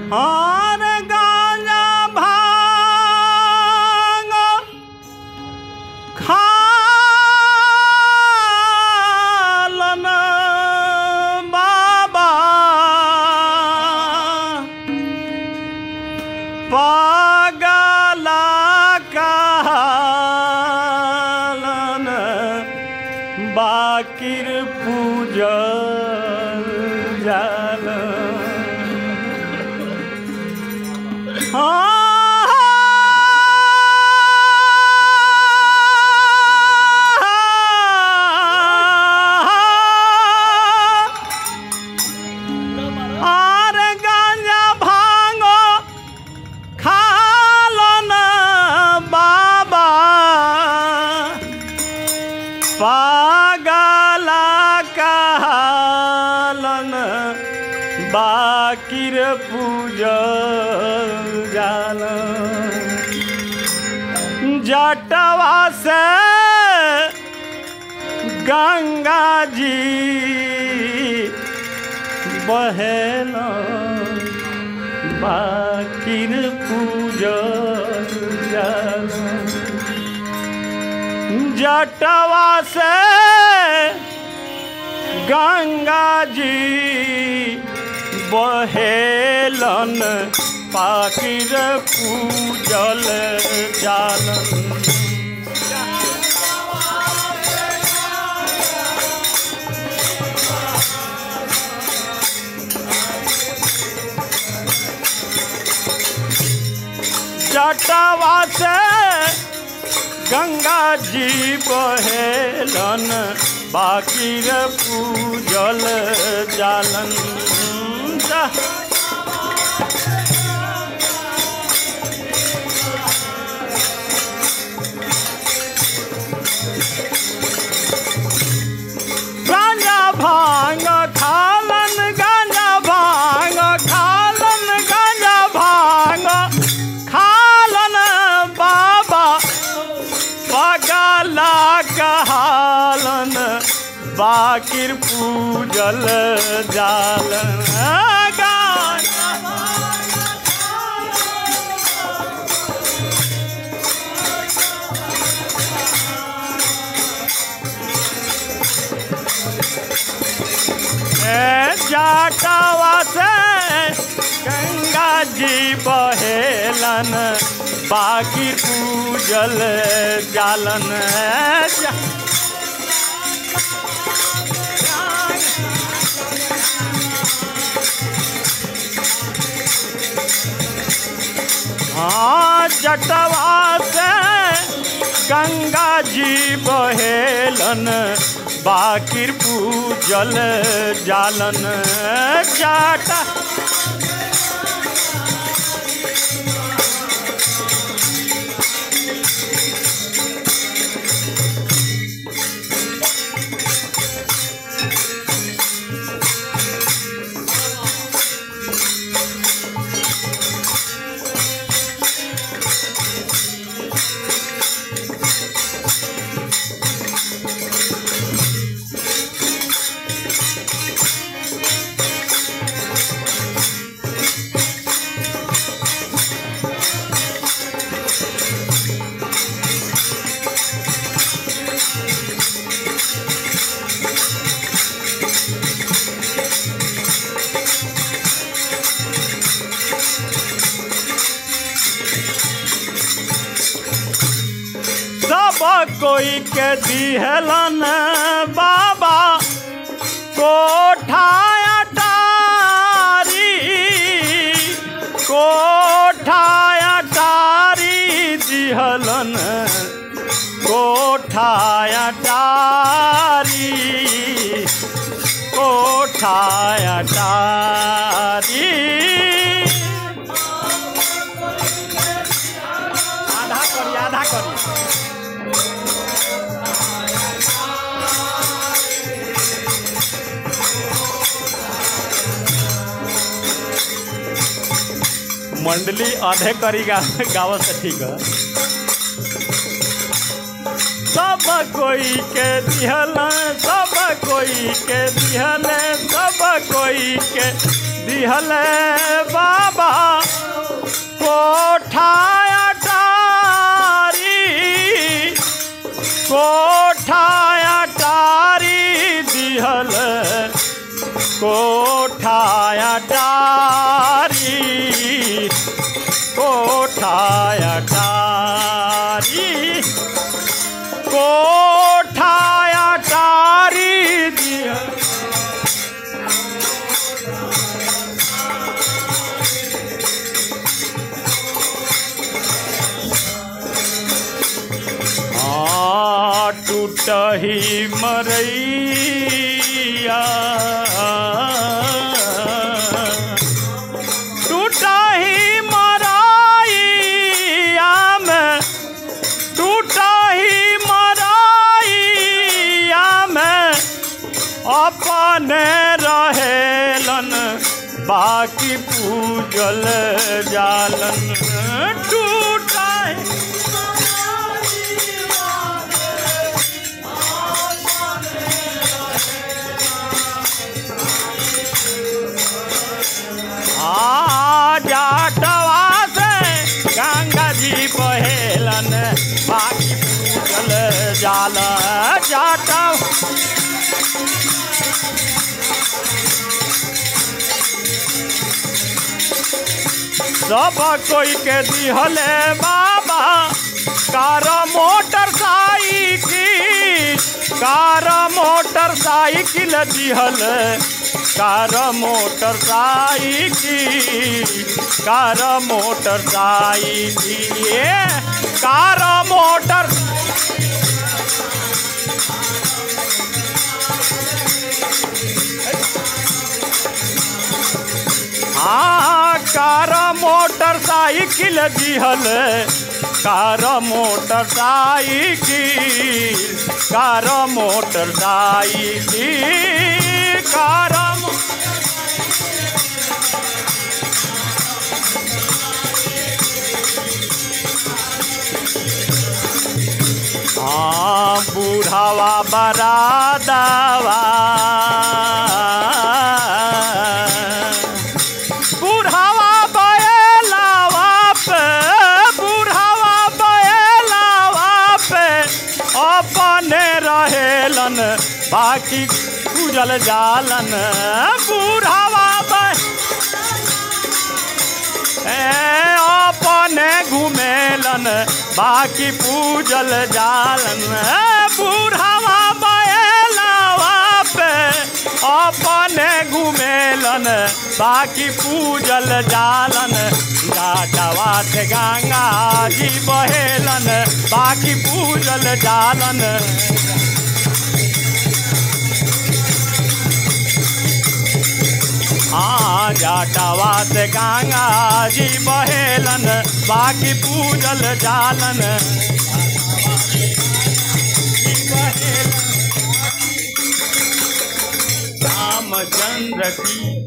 और गांजा भांग खालन बाबा पागला कहलन बाकिर पूजल जाल आर गांजा भांगो खालन बाबा पागला कहलन बाकिर पूजल जाल जटवा से गंगा जी बहेल बाकिर पूजल जाल जटवा से गंगा जी बहेलन पाकिर पूजल जालन जटवा से गंगा जी बहेलन बाकिर पूजल जालन गांजा भांग खालन गांजा भांग खालन गांजा भांग खालन बाबा पगला कहलन बाकिर पूजल जालन जटवा से गंगा जी बहेलन बाकिर पूजल जालन हाँ जटवा से गंगा जी बहेलन बाकिर पूजल जालन जाटा कोई के दिहलन बाबा कोठा अटारी दिहलन कोठा अटारी आधा करी मंडली आधे करी गावत से ठीक है। सब कोई के दिहल, सब कोई के दिहल, सब कोई के दिहल बाबा अटारी कोठा अटारी दिहल टूटही मरैया टूटही मरैया में टूटही मरैया में अपने रहेलन बाकी पूजल जालन टूटही जाटवा से गंगा जी बहेलन बाकी पूजल जाल जाटव सब कोई के दिहले बाबा कार मोटरसाइकिल दिहल कार मोटर हाँ कार मोटरसाइकिल दिहल कार हाँ बूढ़ावा बरादावा अपने रहेलन बाकी पूजल जालन बूढ़ावा अपने घूमेलन बाकी पूजल जालन बूढ़ावा बैलावा पे अपने घूमेलन बाकी पूजल जालन जाटवा से गंगा जी बहेलन बाकी पूजल जालन हाँ जाटवा से गंगा जी बहेलन बाकी पूजल जालन रामचंद्र की